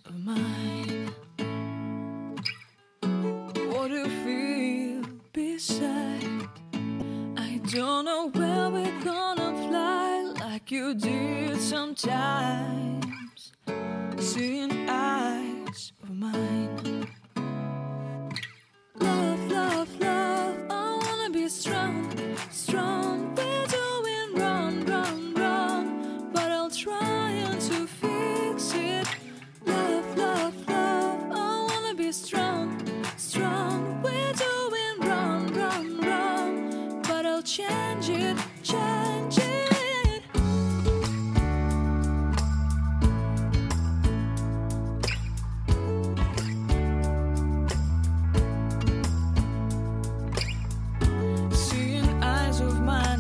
of mine. What do you feel beside? I don't know where we're gonna fly like you did sometimes. Seeing eyes of mine. Love, love, love, I wanna be strong, strong. We're doing wrong, wrong, wrong, but I'll try to fix it. Love, love, love, I wanna be strong, strong. We're doing wrong, wrong, wrong, but I'll change it, change it.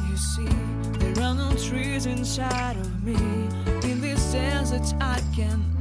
There are no trees inside of me. In this desert I can